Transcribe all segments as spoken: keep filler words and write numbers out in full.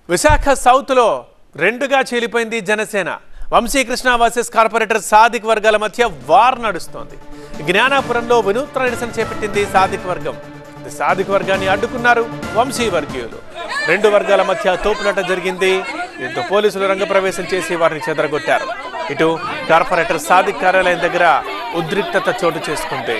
విశాఖ సౌత్లో రెండుగా చీలిపోయింది జనసేన. వంశీకృష్ణ వర్సెస్ కార్పొరేటర్ సాదిక్ వర్గాల మధ్య వార్ నడుస్తోంది. జ్ఞానాపురంలో వినూత్న నిరసన చేపట్టింది సాదిక్ వర్గం. సాదిక్ వర్గాన్ని అడ్డుకున్నారు వంశీ వర్గీయులు. రెండు వర్గాల మధ్య తోపులాట జరిగింది. దీంతో పోలీసులు రంగప్రవేశం చేసి వారిని చెదరగొట్టారు. ఇటు కార్పొరేటర్ సాదిక్ కార్యాలయం దగ్గర ఉద్రిక్తత చోటు చేసుకుంది.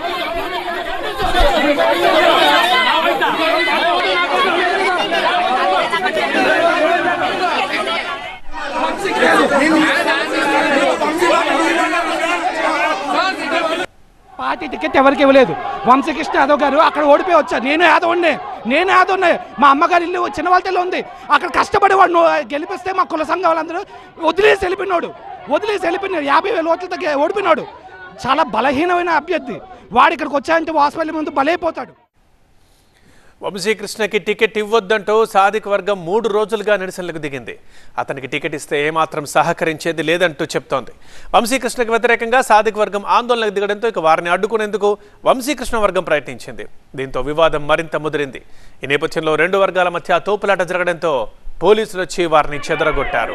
పార్టీ టికెట్ ఎవరికి ఇవ్వలేదు. వంశీకృష్ణ యాదవ్ గారు అక్కడ ఓడిపోయి వచ్చారు. నేను యాదవ్నే నేను యాదవ్నే మా అమ్మగారి ఇల్లు చిన్నవాళ్ళలో ఉంది. అక్కడ కష్టపడి వాడు గెలిపిస్తే మా కుల సంఘం వాళ్ళందరూ వదిలేసి వెళ్ళిపోయినాడు వదిలేసి వెళ్ళిపోయినాడు యాభై వేల ఓట్లతో ఓడిపోయినాడు. చాలా బలహీనమైన అభ్యర్థి వాడు ఇక్కడికి వచ్చాయంటే వాసుపల్లి ముందు బలైపోతాడు. వంశీకృష్ణకి టికెట్ ఇవ్వొద్దంటూ సాదిక్ వర్గం మూడు రోజులుగా నిరసనలకు దిగింది. అతనికి టికెట్ ఇస్తే ఏమాత్రం సహకరించేది లేదంటూ చెప్తోంది. వంశీకృష్ణకు వ్యతిరేకంగా సాదిక్ వర్గం ఆందోళనకు దిగడంతో ఇక వారిని అడ్డుకునేందుకు వంశీకృష్ణ వర్గం ప్రయత్నించింది. దీంతో వివాదం మరింత ముదిరింది. ఈ నేపథ్యంలో రెండు వర్గాల మధ్య తోపులాట జరగడంతో పోలీసులు వచ్చి వారిని చెదరగొట్టారు.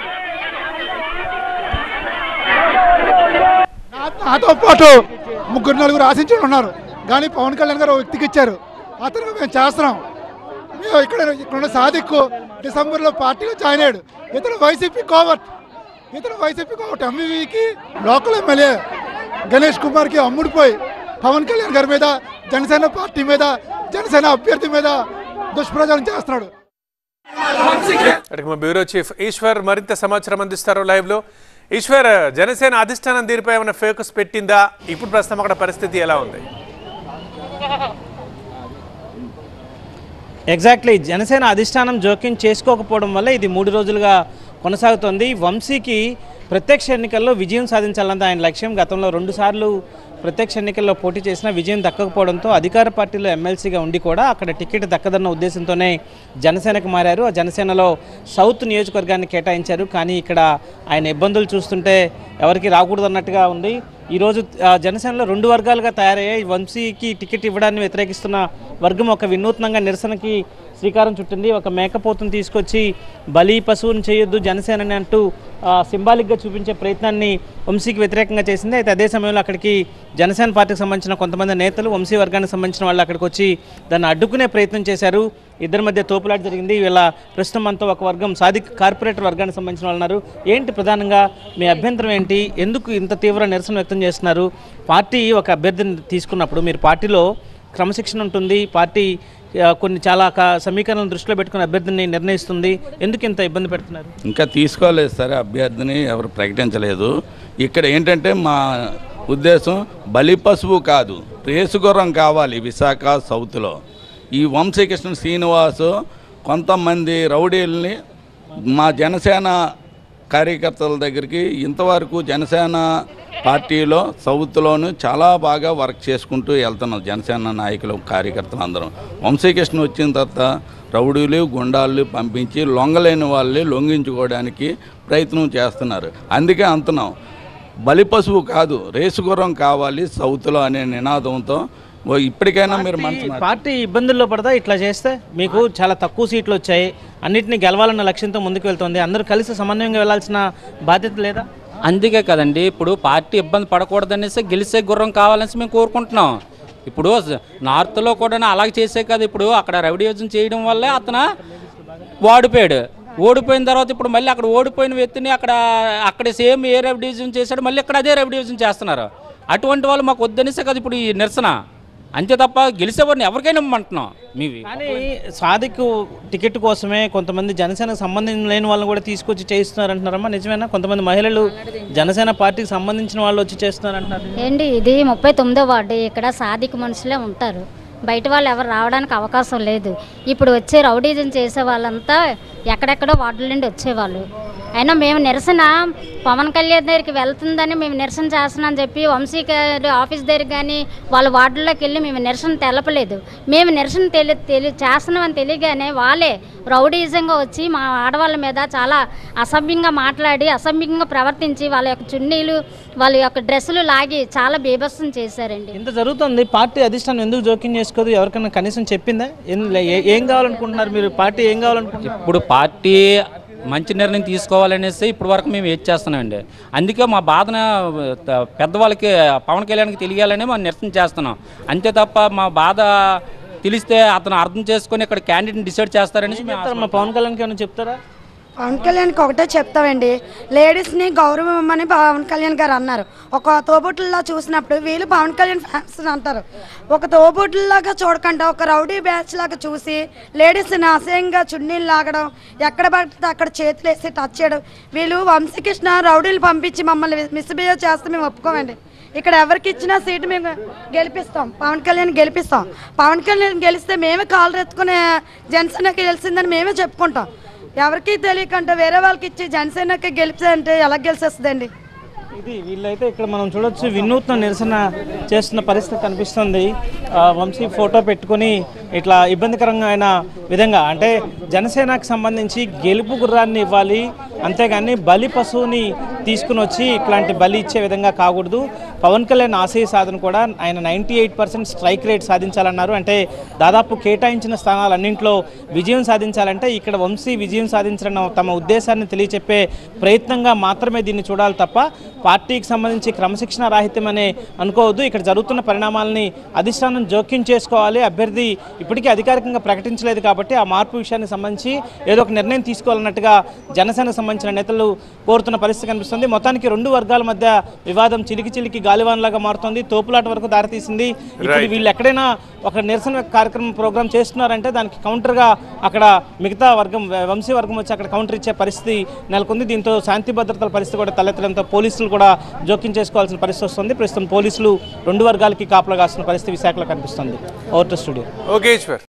నాతో పాటు ముగ్గురు నలుగురు ఆశించులు ఉన్నారు కానీ పవన్ కళ్యాణ్ గారు వ్యక్తికి ఇచ్చారు. అతను మేము చేస్తున్నాం. మేము ఇక్కడ ఇక్కడ సాదిక్ డిసెంబర్లో పార్టీలో జాయిన్ అయ్యాడు. ఇతను వైసీపీ కోవర్ట్ ఇతను వైసీపీ కోవర్ట్ ఎంవీవీకి లోకల్ ఎమ్మెల్యే గణేష్ కుమార్కి అమ్ముడిపోయి పవన్ కళ్యాణ్ గారి మీద జనసేన పార్టీ మీద జనసేన అభ్యర్థి మీద దుష్ప్రచారం చేస్తున్నాడు. మా బ్యూరో చీఫ్ ఈశ్వర్ మరింత సమాచారం అందిస్తారు లైవ్ లో. ఈశ్వర్, జనసేన అధిష్టానం దీనిపై ఏమైనా ఫోకస్ పెట్టిందా? ఇప్పుడు ప్రస్తుతం అక్కడ పరిస్థితి ఎలా ఉంది? ఎగ్జాక్ట్లీ, జనసేన అధిష్టానం జోక్యం చేసుకోకపోవడం వల్ల ఇది మూడు రోజులుగా కొనసాగుతోంది. వంశీకి ప్రత్యక్ష ఎన్నికల్లో విజయం సాధించాలన్నది ఆయన లక్ష్యం. గతంలో రెండుసార్లు ప్రత్యక్ష ఎన్నికల్లో పోటీ చేసినా విజయం దక్కకపోవడంతో అధికార పార్టీలో ఎమ్మెల్సీగా ఉండి కూడా అక్కడ టికెట్ దక్కదన్న ఉద్దేశంతోనే జనసేనకు మారారు. ఆ జనసేనలో సౌత్ నియోజకవర్గాన్ని కేటాయించారు. కానీ ఇక్కడ ఆయన ఇబ్బందులు చూస్తుంటే ఎవరికి రాకూడదన్నట్టుగా ఉంది. ఈరోజు జనసేనలో రెండు వర్గాలుగా తయారయ్యాయి. వంశీకి టికెట్ ఇవ్వడాన్ని వ్యతిరేకిస్తున్న వర్గం ఒక వినూత్నంగా నిరసనకి శ్రీకారం చుట్టింది. ఒక మేకపోతును తీసుకొచ్చి బలి పశువుని చేయొద్దు జనసేనని అంటూ సింబాలిక్గా చూపించే ప్రయత్నాన్ని వంశీకి వ్యతిరేకంగా చేసింది. అయితే అదే సమయంలో అక్కడికి జనసేన పార్టీకి సంబంధించిన కొంతమంది నేతలు వంశీ వర్గానికి సంబంధించిన వాళ్ళు అక్కడికి వచ్చి దాన్ని అడ్డుకునే ప్రయత్నం చేశారు. ఇద్దరి మధ్య తోపులాట జరిగింది. వీళ్ళ ప్రస్తుతం అంతా ఒక వర్గం సాదిక్ కార్పొరేటర్ వర్గానికి సంబంధించిన వాళ్ళు ఉన్నారు. ఏంటి ప్రధానంగా మీ అభ్యంతరం ఏంటి? ఎందుకు ఇంత తీవ్ర నిరసన వ్యక్తం చేస్తున్నారు? పార్టీ ఒక అభ్యర్థిని తీసుకున్నప్పుడు మీరు పార్టీలో క్రమశిక్షణ ఉంటుంది, పార్టీ కొన్ని చాలా సమీకరణలను దృష్టిలో పెట్టుకుని అభ్యర్థిని నిర్ణయిస్తుంది. ఎందుకు ఇంత ఇబ్బంది పెడుతున్నారు? ఇంకా తీసుకోలేదు సరే, అభ్యర్థిని ఎవరు ప్రకటించలేదు. ఇక్కడ ఏంటంటే మా ఉద్దేశం బలి పశువు కాదు, రేసుగుర్రం కావాలి విశాఖ సౌత్లో. ఈ వంశీకృష్ణ శ్రీనివాసు కొంతమంది రౌడీల్ని మా జనసేన కార్యకర్తల దగ్గరికి ఇంతవరకు జనసేన పార్టీలో సౌత్లోనూ చాలా బాగా వర్క్ చేసుకుంటూ వెళ్తున్నాం జనసేన నాయకులు కార్యకర్తలు అందరం. వంశీకృష్ణ వచ్చిన తర్వాత రౌడీలు గుండాలు పంపించి లొంగలేని వాళ్ళని లొంగించుకోవడానికి ప్రయత్నం చేస్తున్నారు. అందుకే అంటున్నాం బలి పశువు కాదు రేసుగుర్రం కావాలి సౌత్లో అనే నినాదంతో ఇప్పటికైనా మీరు మంచి పార్టీ ఇబ్బందుల్లో పడదా ఇట్లా చేస్తే? మీకు చాలా తక్కువ సీట్లు వచ్చాయి, అన్నింటినీ గెలవాలన్న లక్ష్యంతో ముందుకు వెళ్తుంది. అందరూ కలిసి సమన్వయంగా వెళ్లాల్సిన బాధ్యత లేదా? అందుకే కదండి ఇప్పుడు పార్టీ ఇబ్బంది పడకూడదనేసి గెలిచే గుర్రం కావాలనేసి మేము కోరుకుంటున్నాం. ఇప్పుడు నార్త్లో కూడా అలాగే చేసే కదా, ఇప్పుడు అక్కడ రౌడీయిజం చేయడం వల్లే అతను ఓడిపోయాడు. ఓడిపోయిన తర్వాత ఇప్పుడు మళ్ళీ అక్కడ ఓడిపోయిన వ్యక్తిని అక్కడ అక్కడ సేమ్ ఏ రౌడీయిజం చేశాడు మళ్ళీ ఇక్కడ అదే రౌడీయిజం చేస్తున్నారు. అటువంటి వాళ్ళు మాకు వద్దనేసే కదా ఇప్పుడు ఈ నిరసన. అంతే తప్ప గెలిచేవారిని ఎవరికైనా ఇమ్మంటున్నాం. మీవి కానీ సాదిక్ టికెట్ కోసమే కొంతమంది జనసేనకు సంబంధం లేని వాళ్ళని కూడా తీసుకొచ్చి చేయిస్తున్నారు అంటున్నారమ్మా, నిజమేనా? కొంతమంది మహిళలు జనసేన పార్టీకి సంబంధించిన వాళ్ళు వచ్చి చేస్తున్నారు అంటున్నారు. ఏంటి ఇది ముప్పై తొమ్మిదో వార్డు, ఇక్కడ సాదిక్ మనుషులే ఉంటారు, బయట వాళ్ళు ఎవరు రావడానికి అవకాశం లేదు. ఇప్పుడు వచ్చే రౌడీజం చేసే వాళ్ళంతా ఎక్కడెక్కడో వార్డుల నుండి వచ్చేవాళ్ళు. అయినా మేము నిరసన పవన్ కళ్యాణ్ దగ్గరికి వెళ్తుందని మేము నిరసన చేస్తున్నామని చెప్పి వంశీ గారి ఆఫీస్ దగ్గరికి కానీ వాళ్ళ వార్డుల్లోకి వెళ్ళి మేము నిరసన తెలపలేదు. మేము నిరసన తెలి తెలి చేస్తున్నామని తెలియగానే వాళ్ళే రౌడీజంగా వచ్చి మా ఆడవాళ్ళ మీద చాలా అసభ్యంగా మాట్లాడి అసభ్యంగా ప్రవర్తించి వాళ్ళ యొక్క చున్నీలు వాళ్ళ యొక్క డ్రెస్సులు లాగి చాలా బీభత్సం చేశారండి. ఇంత జరుగుతుంది, పార్టీ అధిష్టానం ఎందుకు జోక్యం చేసుకోదు? ఎవరికైనా కనీసం చెప్పిందా? ఏం కావాలనుకుంటున్నారు మీరు? పార్టీ ఏం కావాలనుకుంటున్నారు? ఇప్పుడు పార్టీ మంచి నిర్ణయం తీసుకోవాలనేసి ఇప్పటి వరకు మేము ఏది చేస్తున్నామండి. అందుకే మా బాధన పెద్దవాళ్ళకి పవన్ కళ్యాణ్కి తెలియాలని మేము నిరసన చేస్తున్నాం. అంతే తప్ప మా బాధ తెలిస్తే అతను అర్థం చేసుకొని ఇక్కడ క్యాండిడేట్ని డిసైడ్ చేస్తారని మా పవన్ కళ్యాణ్కి ఏమైనా చెప్తారా? పవన్ కళ్యాణ్కి ఒకటే చెప్తామండి, లేడీస్ని గౌరవం ఇవ్వమని పవన్ కళ్యాణ్ గారు అన్నారు. ఒక తోబుట్టుల్లో చూసినప్పుడు వీళ్ళు పవన్ కళ్యాణ్ ఫ్యాన్స్ అంటారు. ఒక తోబుట్టులాగా చూడకుండా ఒక రౌడీ బ్యాచ్ లాగా చూసి లేడీస్ని అసహ్యంగా చున్నీళ్ళు లాగడం, ఎక్కడ పడితే అక్కడ చేతులు వేసి టచ్ చేయడం. వీళ్ళు వంశీకృష్ణ రౌడీలు పంపించి మమ్మల్ని మిస్బిహేవ్ చేస్తే మేము ఒప్పుకోమండి. ఇక్కడ ఎవరికి ఇచ్చినా సీటు మేము గెలిపిస్తాం, పవన్ కళ్యాణ్ గెలిపిస్తాం. పవన్ కళ్యాణ్ గెలిస్తే మేమే కాళ్ళు ఎత్తుకునే జనసేనకి గెలిచిందని మేమే చెప్పుకుంటాం. ఎవరికి తెలియకుండా వేరే వాళ్ళకి ఇచ్చి జనసేనకి గెలిచారంటే ఎలా గెలిచేస్తుందండి? ఇది వీళ్ళైతే ఇక్కడ మనం చూడొచ్చు వినూత్న నిరసన చేస్తున్న పరిస్థితి కనిపిస్తుంది. వంశీ ఫోటో పెట్టుకొని ఇట్లా ఇబ్బందికరంగా అయిన విధంగా, అంటే జనసేనకు సంబంధించి గెలుపు గుర్రాన్ని ఇవ్వాలి, అంతేగాని బలి పశువుని తీసుకుని వచ్చి ఇట్లాంటి బలి ఇచ్చే విధంగా కాకూడదు. పవన్ కళ్యాణ్ ఆశయ సాధన కూడా ఆయన ninety eight percent strike rate సాధించాలన్నారు. అంటే దాదాపు కేటాయించిన స్థానాలన్నింటిలో విజయం సాధించాలంటే ఇక్కడ వంశీ విజయం సాధించాలన్న తమ ఉద్దేశాన్ని తెలియచెప్పే ప్రయత్నంగా మాత్రమే దీన్ని చూడాలి తప్ప పార్టీకి సంబంధించి క్రమశిక్షణ రాహిత్యం అనే అనుకోవద్దు. ఇక్కడ జరుగుతున్న పరిణామాలని అధిష్టానం జోక్యం చేసుకోవాలి. అభ్యర్థి ఇప్పటికీ అధికారికంగా ప్రకటించలేదు కాబట్టి ఆ మార్పు విషయానికి సంబంధించి ఏదో ఒక నిర్ణయం తీసుకోవాలన్నట్టుగా జనసేనకు సంబంధించిన నేతలు కోరుతున్న పరిస్థితి కనిపిస్తుంది. మొత్తానికి రెండు వర్గాల మధ్య వివాదం చిలికి చిలికి గాలివాన్లాగా మారుతుంది, తోపులాట వరకు దారితీసింది. ఇప్పుడు వీళ్ళు ఎక్కడైనా ఒక నిరసన కార్యక్రమం ప్రోగ్రామ్ చేస్తున్నారంటే దానికి కౌంటర్గా అక్కడ మిగతా వర్గం వంశీ వర్గం వచ్చి అక్కడ కౌంటర్ ఇచ్చే పరిస్థితి నెలకొంది. దీంతో శాంతి భద్రతల పరిస్థితి కూడా తలెత్తడంతో పోలీసులు కూడా జోక్యం చేసుకోవాల్సిన పరిస్థితి వస్తుంది. ప్రస్తుతం పోలీసులు రెండు వర్గాలకి కాపలా కాస్తున్న పరిస్థితి విశాఖలో కనిపిస్తుంది. Over to studio. Okay Eshwar.